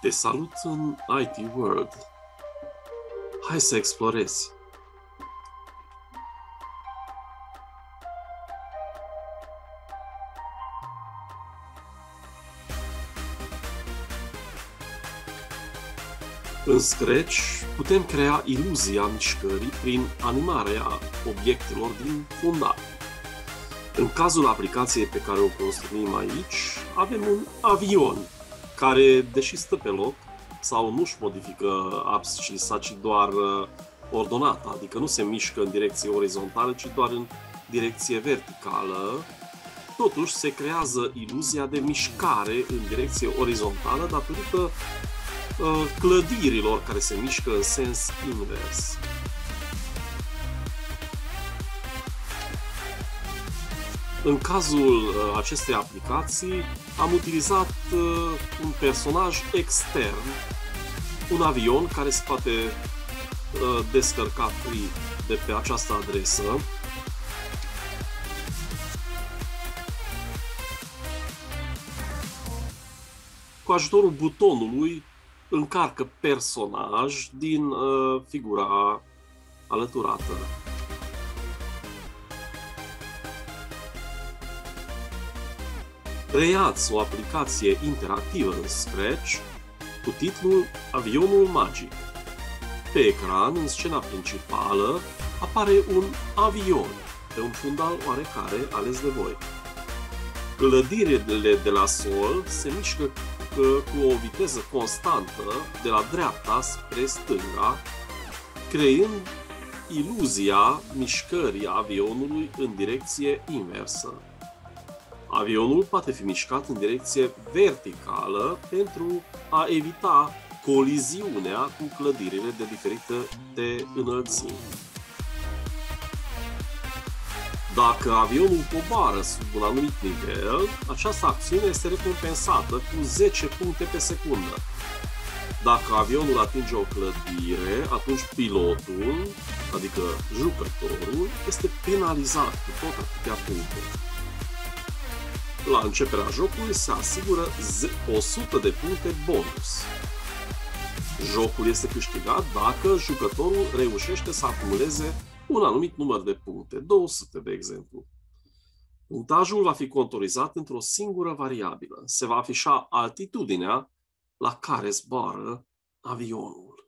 Te salut în IT World. Hai să explorezi. În Scratch putem crea iluzia mișcării prin animarea obiectelor din fundal. În cazul aplicației pe care o construim aici, avem un avion care, deși stă pe loc sau nu-și modifică abscisa, ci doar ordonata, adică nu se mișcă în direcție orizontală, ci doar în direcție verticală, totuși se creează iluzia de mișcare în direcție orizontală datorită clădirilor care se mișcă în sens invers. În cazul acestei aplicații am utilizat un personaj extern, un avion care se poate descărca free de pe această adresă. Cu ajutorul butonului încarcă personaj din figura alăturată. Creați o aplicație interactivă în Scratch cu titlul Avionul Magic. Pe ecran, în scena principală, apare un avion pe un fundal oarecare ales de voi. Clădirile de la sol se mișcă cu o viteză constantă de la dreapta spre stânga, creând iluzia mișcării avionului în direcție inversă. Avionul poate fi mișcat în direcție verticală pentru a evita coliziunea cu clădirile de diferită înălțime. Dacă avionul coboară sub un anumit nivel, această acțiune este recompensată cu 10 puncte pe secundă. Dacă avionul atinge o clădire, atunci pilotul, adică jucătorul, este penalizat cu tot atâtea puncte. La începerea jocului se asigură 100 de puncte bonus. Jocul este câștigat dacă jucătorul reușește să acumuleze un anumit număr de puncte, 200 de exemplu. Punctajul va fi contorizat într-o singură variabilă. Se va afișa altitudinea la care zboară avionul.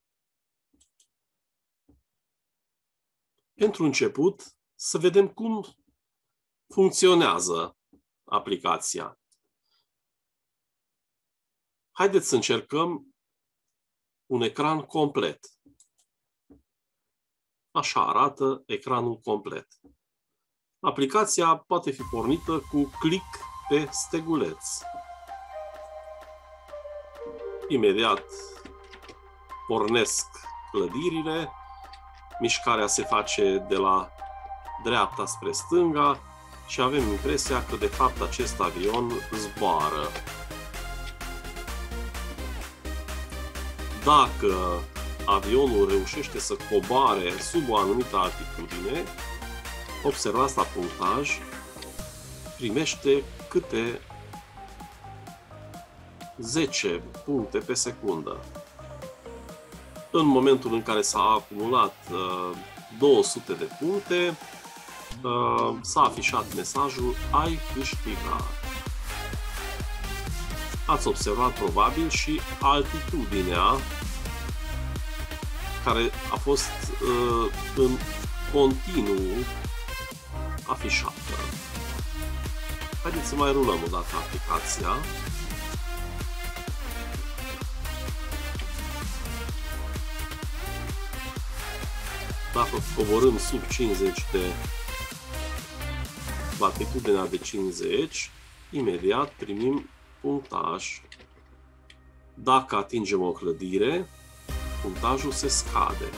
Pentru început, să vedem cum funcționează aplicația. Haideți să încercăm un ecran complet. Așa arată ecranul complet. Aplicația poate fi pornită cu click pe steguleț. Imediat pornesc clădirile, mișcarea se face de la dreapta spre stânga și avem impresia că de fapt acest avion zboară. Dacă avionul reușește să coboare sub o anumită altitudine, observați la punctaj, primește câte 10 puncte pe secundă. În momentul în care s-a acumulat 200 de puncte, s-a afișat mesajul "Ai câștigat". Ați observat probabil și altitudinea care a fost în continuu afișată. Haideți să mai rulăm o dată aplicația. Dacă coborâm sub 50 de latitudinea de 50, imediat primim punctaj. Dacă atingem o clădire, punctajul se scade.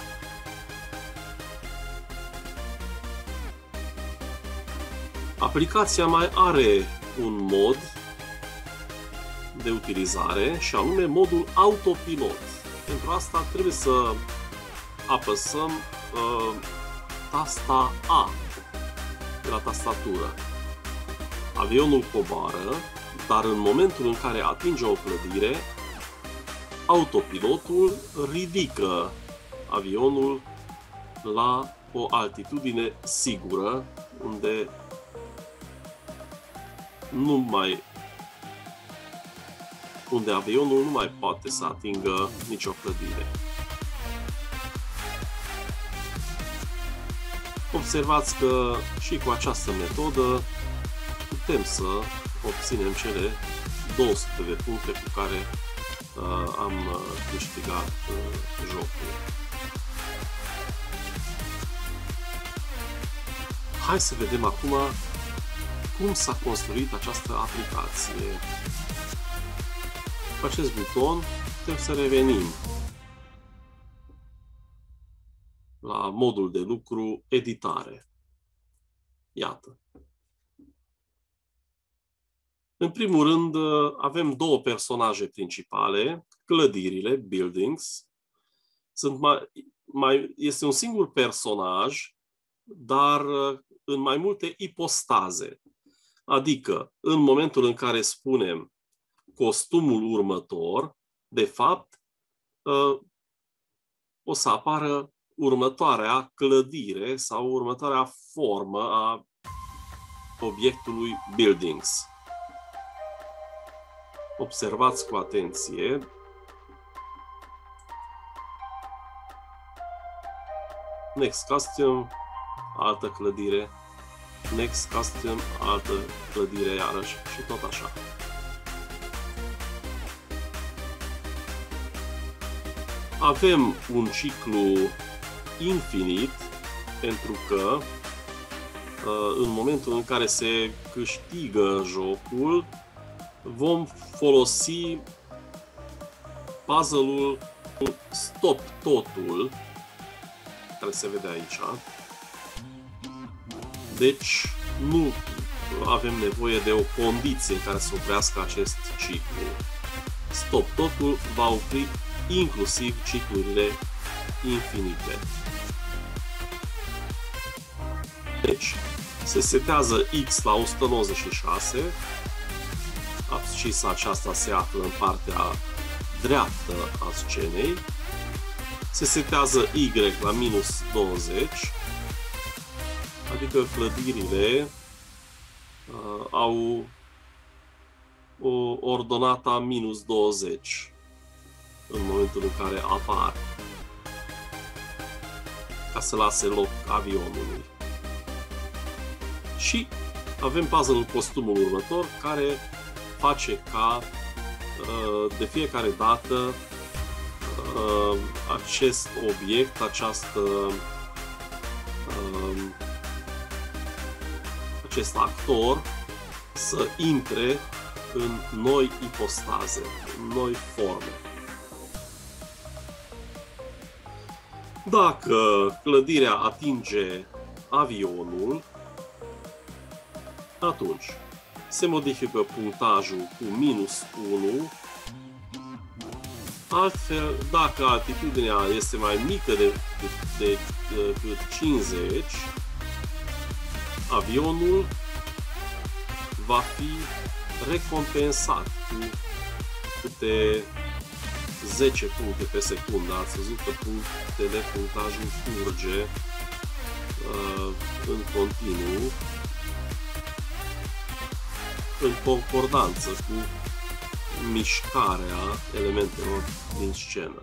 Aplicația mai are un mod de utilizare și anume modul autopilot. Pentru asta trebuie să apăsăm tasta A de la tastatură. Avionul coboară, dar în momentul în care atinge o clădire, autopilotul ridică avionul la o altitudine sigură, unde avionul nu mai poate să atingă nicio clădire. Observați că și cu această metodă putem să obținem cele 200 de puncte cu care am câștigat jocul. Hai să vedem acum cum s-a construit această aplicație. Cu acest buton putem să revenim la modul de lucru editare. Iată. În primul rând, avem două personaje principale, clădirile, buildings. Este un singur personaj, dar în mai multe ipostaze. Adică, în momentul în care spunem costumul următor, de fapt, o să apară următoarea clădire sau următoarea formă a obiectului buildings. Observați cu atenție. Next custom, altă clădire. Next custom, altă clădire iarăși și tot așa. Avem un ciclu infinit pentru că în momentul în care se câștigă jocul vom folosi puzzle-ul Stop Totul, care se vede aici. Deci nu avem nevoie de o condiție care să oprească acest ciclu. Stop Totul va opri inclusiv ciclurile infinite. Deci, se setează X la 196, abscisa aceasta se află în partea dreaptă a scenei, se setează Y la minus 20, adică clădirile au o ordonată minus 20 în momentul în care apar, ca să lase loc avionului. Și avem puzzle-ul costumul următor, care face ca de fiecare dată acest obiect, acest actor să intre în noi ipostaze, în noi forme. Dacă clădirea atinge avionul, atunci se modifică punctajul cu minus 1. Altfel, dacă altitudinea este mai mică decât 50, avionul va fi recompensat cu câte 10 puncte pe secundă. Ați văzut că punctajul curge în continuu, în concordanță cu mișcarea elementelor din scenă.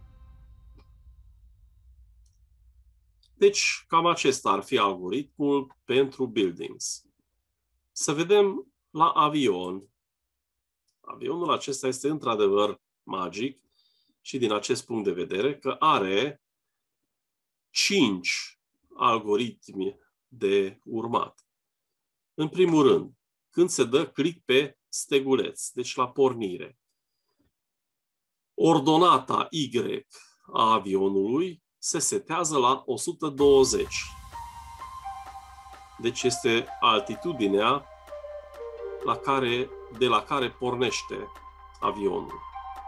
Deci, cam acesta ar fi algoritmul pentru buildings. Să vedem la avion. Avionul acesta este într-adevăr magic și din acest punct de vedere că are 5 algoritmi de urmat. În primul rând, când se dă click pe steguleț, deci la pornire, ordonata Y a avionului se setează la 120. Deci este altitudinea de la care pornește avionul.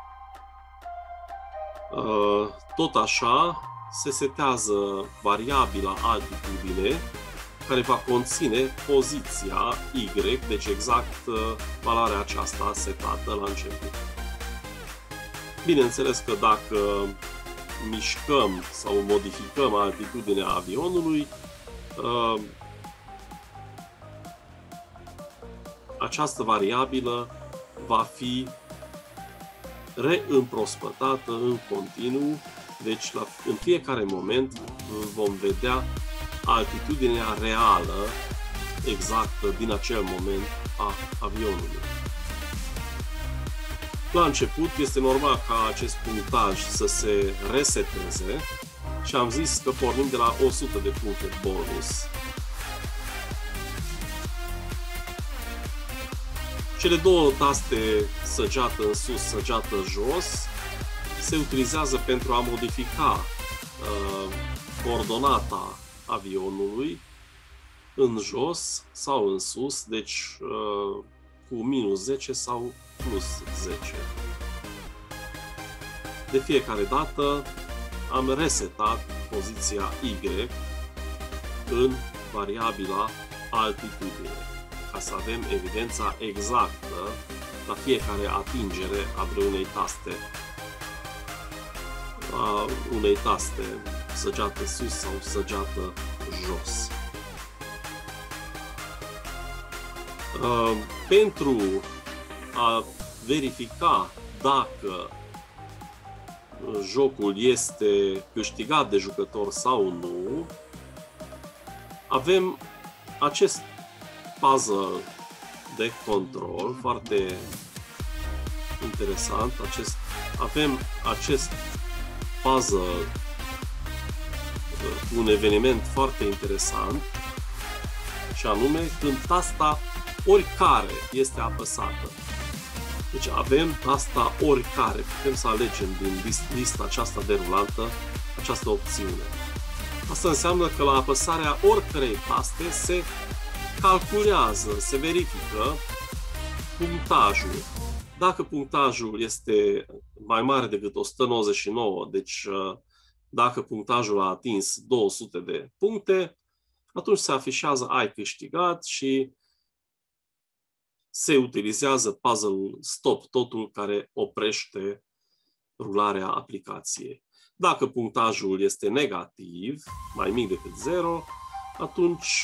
Tot așa se setează variabila altitudine, care va conține poziția Y, deci exact valoarea aceasta setată la început. Bineînțeles că dacă mișcăm sau modificăm altitudinea avionului, această variabilă va fi reîmprospătată în continuu, deci în fiecare moment vom vedea altitudinea reală exactă din acel moment a avionului. La început este normal ca acest punctaj să se reseteze și am zis că pornim de la 100 de puncte bonus. Cele două taste, săgeată în sus, săgeată jos, se utilizează pentru a modifica coordonata avionului în jos sau în sus, deci cu minus 10 sau plus 10. De fiecare dată am resetat poziția Y în variabila altitudine, ca să avem evidența exactă la fiecare atingere a vreunei taste, săgeată sus sau săgeată jos. Pentru a verifica dacă jocul este câștigat de jucător sau nu, avem acest puzzle de control foarte interesant. Avem acest puzzle cu un eveniment foarte interesant, și anume când tasta oricare este apăsată. Deci avem tasta oricare, putem să alegem din lista aceasta derulantă această opțiune. Asta înseamnă că la apăsarea oricărei taste se calculează, se verifică punctajul. Dacă punctajul este mai mare decât 199, deci dacă punctajul a atins 200 de puncte, atunci se afișează ai câștigat și se utilizează puzzle stop totul care oprește rularea aplicației. Dacă punctajul este negativ, mai mic decât 0, atunci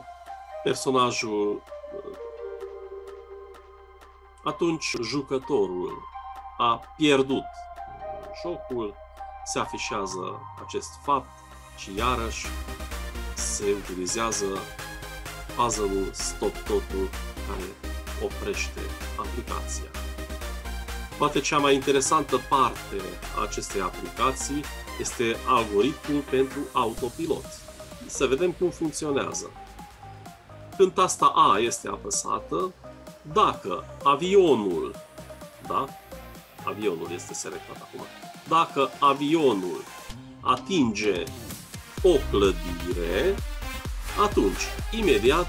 jucătorul a pierdut jocul, se afișează acest fapt și iarăși se utilizează puzzle-ul stop totul care oprește aplicația. Poate cea mai interesantă parte a acestei aplicații este algoritmul pentru autopilot. Să vedem cum funcționează. Când tasta A este apăsată, dacă avionul, avionul este selectat acum, dacă avionul atinge o clădire, atunci imediat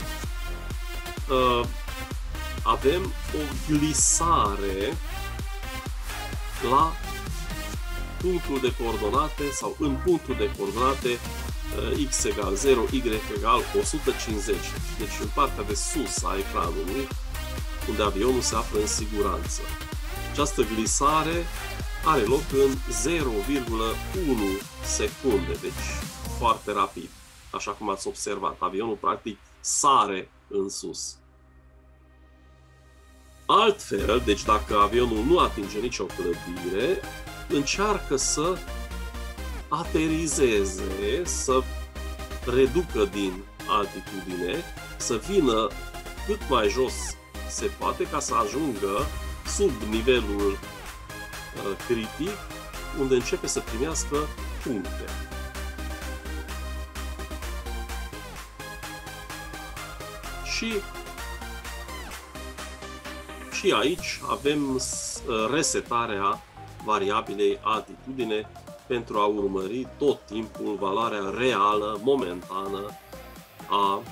avem o glisare la punctul de coordonate sau în punctul de coordonate x egal 0, y egal 150. Deci în partea de sus a ecranului, unde avionul se află în siguranță. Această glisare are loc în 0,1 secunde, deci foarte rapid. Așa cum ați observat, avionul practic sare în sus. Altfel, deci dacă avionul nu atinge nicio clădire, încearcă să aterizeze, să reducă din altitudine, să vină cât mai jos se poate ca să ajungă sub nivelul critic, unde începe să primească puncte. Și aici avem resetarea variabilei altitudine pentru a urmări tot timpul valoarea reală, momentană a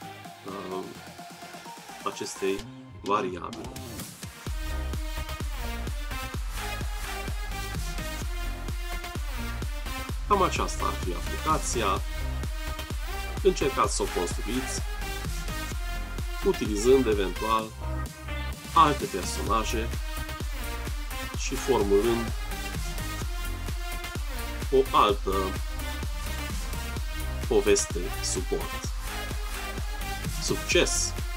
acestei variabile. Cam aceasta ar fi aplicația. Încercați să o construiți utilizând eventual alte personaje și formulând o altă poveste suport. Succes!